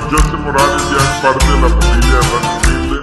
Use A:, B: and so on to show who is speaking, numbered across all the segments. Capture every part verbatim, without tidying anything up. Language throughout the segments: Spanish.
A: Justin Morales ya es parte de la familia Rancho Humilde.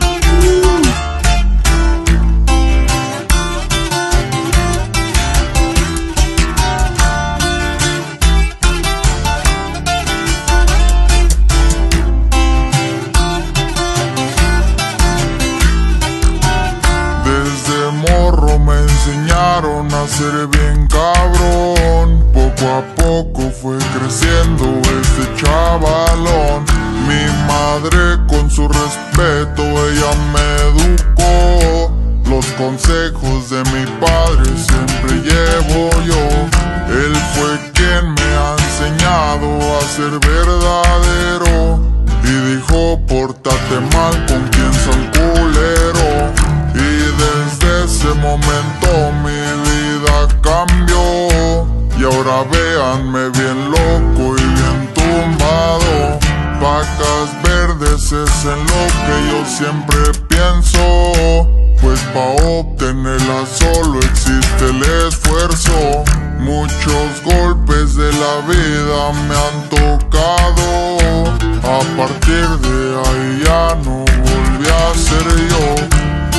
B: Desde morro me enseñaron a ser bien cabrón. Poco a poco fue creciendo este chavalón. Mi madre con su respeto, ella me educó. Los consejos de mi padre siempre llevo yo. Él fue quien me ha enseñado a ser verdadero. Y dijo, pórtate mal con quien son culero. Y desde ese momento mi vida cambió. Y ahora véanme bien loco y bien tumbado. Vacas verdes es en lo que yo siempre pienso. Pues pa' obtenerla solo existe el esfuerzo. Muchos golpes de la vida me han tocado. A partir de ahí ya no volví a ser yo.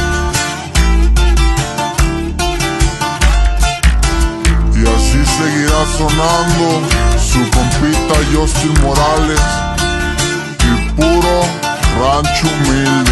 B: Y así seguirá sonando su compita Justin Morales y puro Rancho Humilde.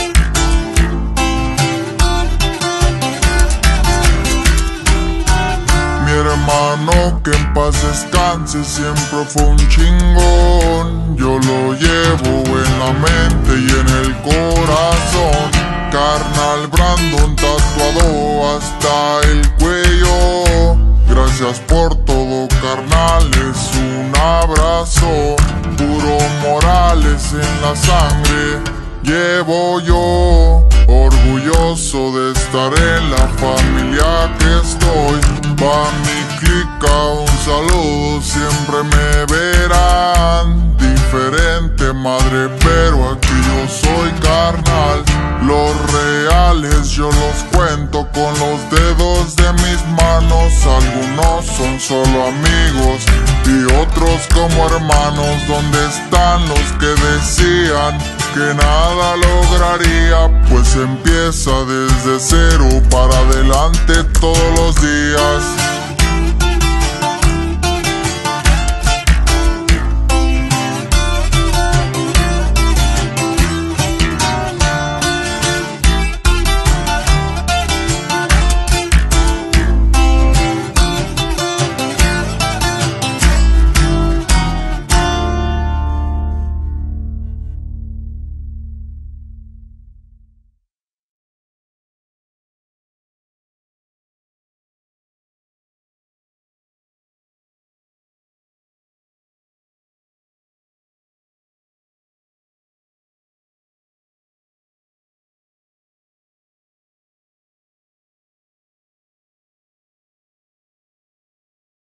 B: Mi hermano que en paz descanse siempre fue un chingón. Yo lo llevo en la mente y en el corazón. Carnal Brandon tatuado hasta el cuello. Gracias por todo, carnales, un abrazo. Puro Morales en la sangre llevo yo. Orgulloso de estar en la familia que estoy. Pa' mi clica un saludo, siempre me verán diferente, madre, pero aquí yo soy carnal. Los reales yo los cuento con los dedos de mis manos. Algunos son solo amigos y otros como hermanos. ¿Dónde están los que decían que nada lograría? Pues empieza desde cero para adelante todos los días.